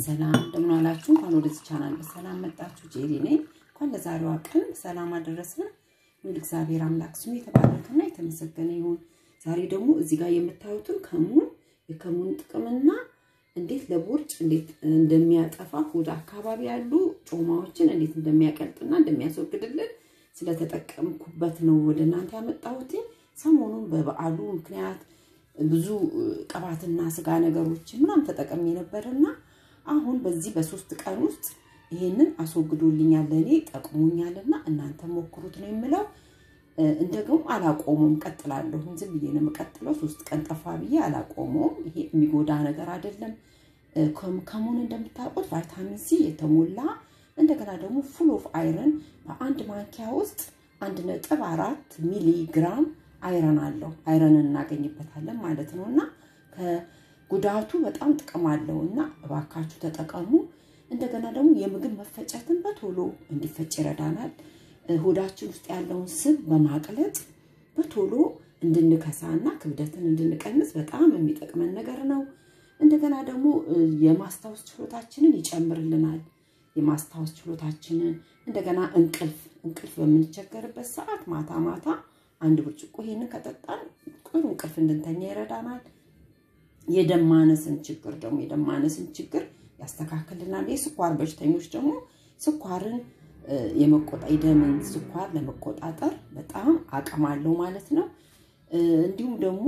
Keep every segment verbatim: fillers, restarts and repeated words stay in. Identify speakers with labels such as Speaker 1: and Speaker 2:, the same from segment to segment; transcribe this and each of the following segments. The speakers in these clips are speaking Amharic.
Speaker 1: ሰላም እንደምን አላችሁ እንኳን ወደዚህ ቻናል በሰላም መጣችሁ ጄሪ ነኝ እንኳን ለዛሬዋ ቀን ሰላም አደረሰን ወደ እግዚአብሔር አምላክ ስሙ የተባረከና የተመሰገነ ይሁን ዛሬ ደግሞ እዚህ ጋር የምታዩትን ከሙን የከሙን ጥቅምና እንዴት ለቦርጭ እንዴት እንደሚያጠፋ ሆድ አካባቢ ያሉ ጮማዎችን እንዴት እንደሚያቀልጥና እንደሚያስወግድልን ስለተጠቀምኩበት ነው ወደናንተ ያመጣሁት ሰሞኑን በበዓሉ ምክንያት ብዙ ቅባትና ስጋ ነገሮች ምናም ተጠቅሜ ነበርና አሁን በዚህ በሶስት ቀን ውስጥ ይሄንን አስወግዶልኛል ለኔ ጠቅሞኛልና እናንተ ሞክሩት ነው የምለው እንደገም አላቆሙም ቀጥላለሁ ዝም ብዬ ነው መቀጥለው ሶስት ቀን ጠፋ ብዬ አላቆሙም ይሄ የሚጎዳ ነገር አይደለም ከሙን እንደምታውቁት ቫይታሚን ሲ የተሞላ እንደገና ደግሞ ፉል ኦፍ አይረን በአንድ ማንኪያ ውስጥ አንድ ነጥብ አራት ሚሊ ግራም አይረን አለው አይረን እናገኝበታለን ማለት ነውና ከጉዳቱ በጣም ጥቅም አለውና እባካችሁ ተጠቀሙ እንደገና ደግሞ የምግብ መፈጨትን በቶሎ እንዲፈጭ ይረዳናል ሆዳችን ውስጥ ያለውን ስብ በማቅለጥ በቶሎ እንድንከሳና ክብደትን እንድንቀንስ በጣም የሚጠቅመን ነገር ነው እንደገና ደግሞ የማስታወስ ችሎታችንን ይጨምርልናል የማስታወስ ችሎታችንን እንደገና እንቅልፍ እንቅልፍ በምንቸገርበት ሰዓት ማታ ማታ አንድ ብርጭቆ ይሄንን ከጠጣን ጥሩ እንቅልፍ እንድንተኛ ይረዳናል የደም ማነስን ችግር ደግሞ የደም ማነስን ችግር ያስተካክልናል የስኳር በሽተኞች ደግሞ ስኳርን የመቆጣ የደምን ስኳር ለመቆጣጠር በጣም አቅም አለው ማለት ነው እንዲሁም ደግሞ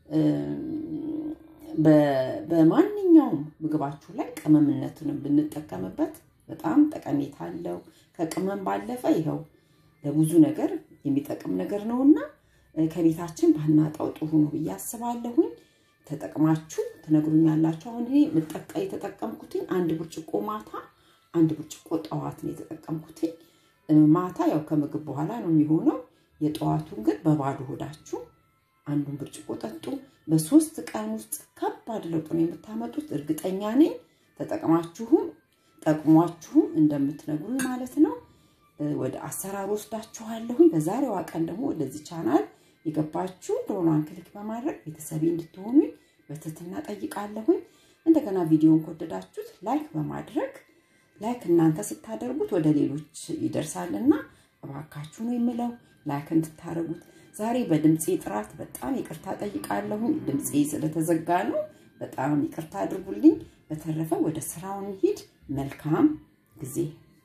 Speaker 1: በማንኛውም ምግባችሁ ላይ ቅመምነትን ብንጠቀምበት በጣም ጠቀሜታ አለው ከቅመም ባለፈ ይሄው ለብዙ ነገር የሚጠቅም ነገር ነውና ከቤታችን ባናጣው ጥሩ ነው በያስባለሁኝ ተጠቅማችሁ ተነግሩኛላችሁ አሁን ይሄ መጠቃ የተጠቀምኩት አንድ ብርጭቆ ማታ አንድ ብርጭቆ ጧት ነው የተጠቀምኩት ማታ ያው ከምግብ በኋላ ነው የሚሆነው የጧቱን ግን በባዶ ሆዳችሁ አንዱን ብርጭቆ ጠጡ በሶስት ቀን ውስጥ ከባድ ለውጥ ነው የምታመጡት እርግጠኛ ነኝ ተጠቅማችሁም ጠቅሟችሁ እንደምትነግሩኝ ማለት ነው ወደ አሰራር ወስዳችኋለሁ በዛሬው ቀን ደግሞ ወደዚህ ቻናል ይገባችሁ ዶላን ክሊክ በማድረግ ቤተሰቤ እንድትሆኑ በትህትና ጠይቃለሁ እንደገና ቪዲዮን ከወደዳችሁት ላይክ በማድረግ ላይክ እናንተ ስታደርጉት ወደ ሌሎች ይደርሳልና እባካችሁ ነው የምለው ላይክ እንድታረጉት ዛሬ በድምጼ ጥራት በጣም ይቅርታ ጠይቃለሁ ድምጼ ስለተዘጋ ነው በጣም ይቅርታ አድርጉልኝ በተረፈ ወደ ስራው እንሂድ መልካም ጊዜ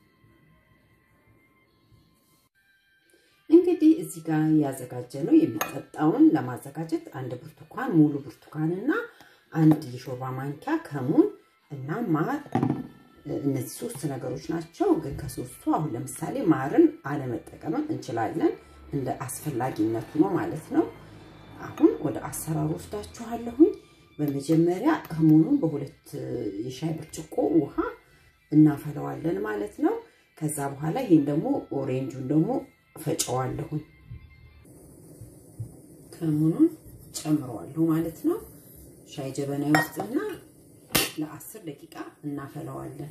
Speaker 1: እንግዲህ እዚህ ጋር ያዘጋጀነው የሚጠጣውን ለማዘጋጀት አንድ ብርቱካን ሙሉ ብርቱካንና አንድ የሾርባ ማንኪያ ከሙን እና ማር እነዚህ ሶስት ነገሮች ናቸው ግን ከሶስቱ አሁን ለምሳሌ ማርን አለመጠቀም እንችላለን እንደ አስፈላጊነቱ ነው ማለት ነው አሁን ወደ አሰራሩ ወስዳችኋለሁ በመጀመሪያ ከሙኑን በሁለት የሻይ ብርጭቆ ውሃ እናፈላዋለን ማለት ነው ከዛ በኋላ ይሄን ደግሞ ኦሬንጁን ደግሞ ፈጨዋለሁ ከሙኑን ጨምረዋለሁ ማለት ነው ሻይ ጀበና ውስጥና ለአስር ደቂቃ እናፈላዋለን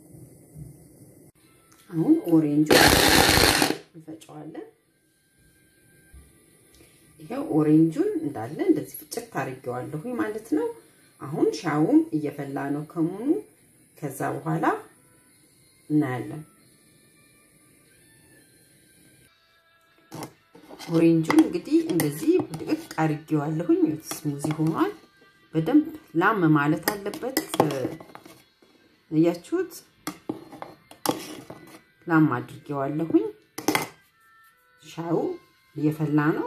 Speaker 1: አሁን ኦሬንጁን እንፈጨዋለን ይሄው ኦሬንጁን እንዳለ እንደዚህ ፍጭት አድርጌዋለሁ ማለት ነው አሁን ሻውም እየፈላ ነው ከሙኑ ከዛ በኋላ እናያለን ኦሬንጁን እንግዲህ እንደዚህ ድቅቅ አድርጌዋለሁኝ ስሙዚ ሆኗል በደንብ ላም ማለት አለበት ያያችሁት ላም አድርጌዋለሁኝ ሻው እየፈላ ነው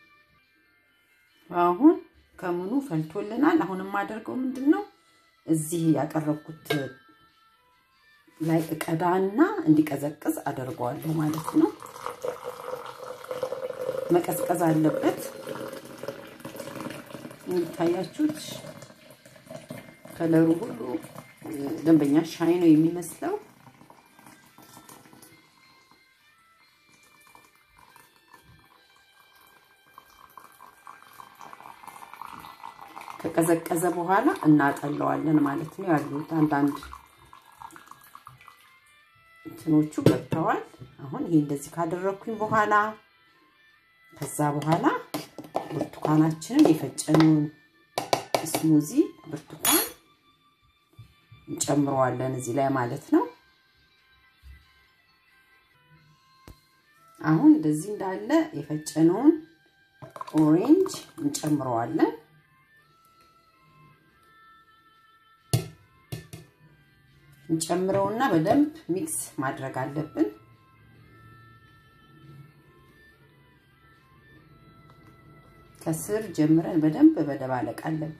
Speaker 1: አሁን ከሙኑ ፈልቶልናል አሁን ማደርገው ምንድነው እዚህ ያቀረብኩት ላይ ቀዳና እንዲቀዘቅዝ አደርገዋለሁ ማለት ነው መቀዝቀዝ አለበት ታያችሁት ከለሩ ሁሉ ደንበኛ ሻይ ነው የሚመስለው ከቀዘቀዘ በኋላ እናጠለዋለን ማለት ነው ያሉት አንዳንድ እንትኖቹ ገብተዋል አሁን ይሄ እንደዚህ ካደረኩኝ በኋላ ከዛ በኋላ ብርቱካናችንን የፈጨነውን ስሙዚ ብርቱካን እንጨምረዋለን እዚህ ላይ ማለት ነው። አሁን እንደዚህ እንዳለ የፈጨነውን ኦሬንጅ እንጨምረዋለን። እንጨምረውና በደንብ ሚክስ ማድረግ አለብን። ከስር ጀምረን በደንብ በደባለቅ አለብን።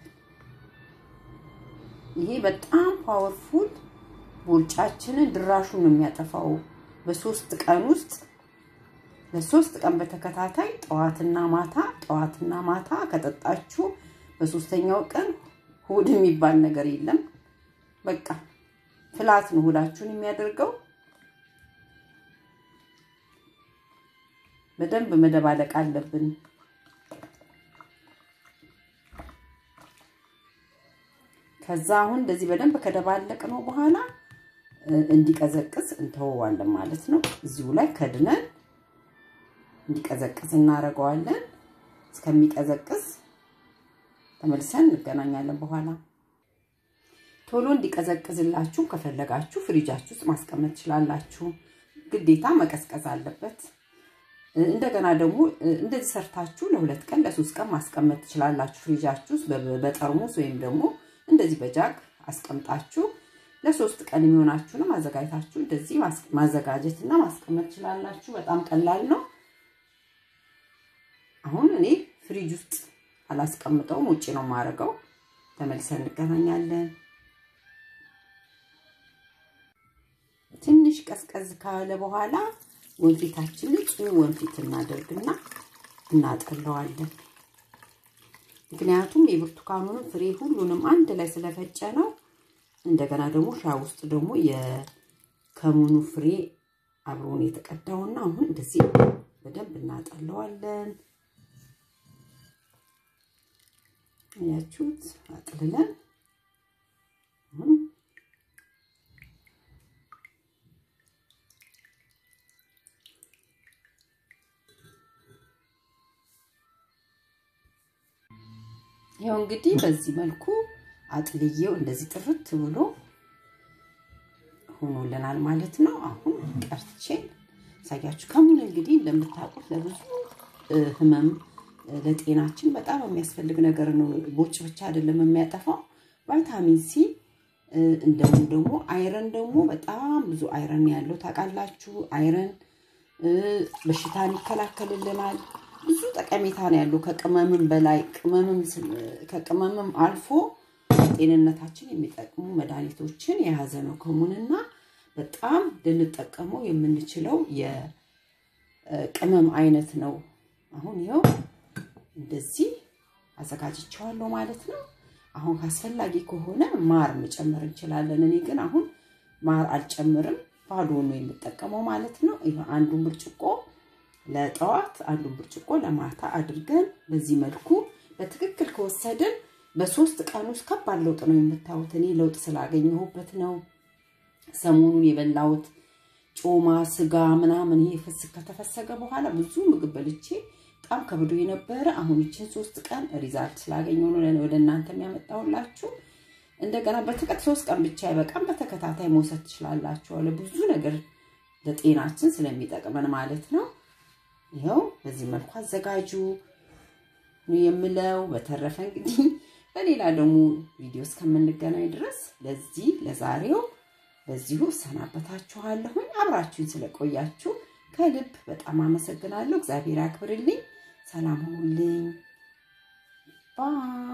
Speaker 1: ይሄ በጣም ፓወርፉል ቦርጫችንን ድራሹን ነው የሚያጠፋው። በሶስት ቀን ውስጥ ለሶስት ቀን በተከታታይ ጠዋትና ማታ ጠዋትና ማታ ከጠጣችሁ በሶስተኛው ቀን ሆድ የሚባል ነገር የለም። በቃ ፍላት ነው ሆዳችሁን የሚያደርገው። በደንብ መደባለቅ አለብን። ከዛ አሁን እንደዚህ በደንብ ከደባለቅ ነው በኋላ እንዲቀዘቅዝ እንተወዋለን ማለት ነው። እዚሁ ላይ ከድነን እንዲቀዘቅዝ እናረጋዋለን። እስከሚቀዘቅዝ ተመልሰን እንገናኛለን በኋላ። ቶሎ እንዲቀዘቅዝላችሁ ከፈለጋችሁ ፍሪጃችሁ ውስጥ ማስቀመጥ ትችላላችሁ። ግዴታ መቀዝቀዝ አለበት። እንደገና ደግሞ እንደዚህ ሰርታችሁ ለሁለት ቀን ለሶስት ቀን ማስቀመጥ ትችላላችሁ ፍሪጃችሁ ውስጥ በጠርሙስ ወይም ደግሞ እንደዚህ በጃግ አስቀምጣችሁ ለሶስት ቀን የሚሆናችሁንም አዘጋጅታችሁ እንደዚህ ማዘጋጀትና ማስቀመጥ ትችላላችሁ። በጣም ቀላል ነው። አሁን እኔ ፍሪጅ ውስጥ አላስቀምጠውም፣ ውጪ ነው ማረጋው። ተመልሰን እንገናኛለን። ትንሽ ቀዝቀዝ ካለ በኋላ ወንፊታችን ንጹህ ወንፊት እናደርግና እናጠለዋለን። ምክንያቱም የብርቱካኑን ፍሬ ሁሉንም አንድ ላይ ስለፈጨ ነው። እንደገና ደግሞ ሻይ ውስጥ ደግሞ የከሙኑ ፍሬ አብሮን የተቀዳውና አሁን እንደዚህ በደንብ እናጠለዋለን። ያችሁት አጥልለን ይሄው እንግዲህ በዚህ መልኩ አጥልዬው እንደዚህ ጥርት ብሎ ሆኖልናል ማለት ነው። አሁን ቀርቼ ሳያችሁ ከሙሉ እንግዲህ እንደምታውቁት ለብዙ ህመም ለጤናችን በጣም የሚያስፈልግ ነገር ነው። ቦርጭ ብቻ አይደለም የሚያጠፋው፣ ቫይታሚን ሲ እንደውም ደግሞ አይረን ደግሞ በጣም ብዙ አይረን ያለው ታውቃላችሁ። አይረን በሽታን ይከላከልልናል። ብዙ ጠቀሜታ ነው ያለው ከቅመምም በላይ ቅመምም ከቅመምም አልፎ ጤንነታችን የሚጠቅሙ መድኃኒቶችን የያዘ ነው ከሙንና በጣም ልንጠቀመው የምንችለው የቅመም አይነት ነው። አሁን ይሄው እንደዚህ አዘጋጅቻለሁ ማለት ነው። አሁን ካስፈላጊ ከሆነ ማር መጨመር እንችላለን። እኔ ግን አሁን ማር አልጨምርም፣ ባዶ ነው የምጠቀመው ማለት ነው። ይሄ አንዱን ብርጭቆ ለጠዋት አንዱን ብርጭቆ ለማታ አድርገን በዚህ መልኩ በትክክል ከወሰደን በሶስት ቀን ውስጥ ከባድ ለውጥ ነው የምታዩት። እኔ ለውጥ ስላገኘሁበት ነው። ሰሞኑን የበላሁት ጮማ ስጋ ምናምን ይሄ ፍስክ ከተፈሰገ በኋላ ብዙ ምግብ በልቼ በጣም ከብዶ የነበረ አሁን እቺን ሶስት ቀን ሪዛልት ስላገኘሁ ነው ወደ እናንተ የሚያመጣውላችሁ። እንደገና በተከታታይ ሶስት ቀን ብቻ አይበቃም፣ በተከታታይ መውሰድ ትችላላችሁ ለብዙ ነገር ለጤናችን ስለሚጠቅመን ማለት ነው። ይሄው በዚህ መልኩ አዘጋጁ ነው የምለው። በተረፈ እንግዲህ በሌላ ደግሞ ቪዲዮ እስከምንገናኝ ድረስ ለዚህ ለዛሬው በዚሁ ሰናበታችኋለሁ። አብራችሁን ስለቆያችሁ ከልብ በጣም አመሰግናለሁ። እግዚአብሔር ያክብርልኝ። ሰላም ሁኑልኝ። ባይ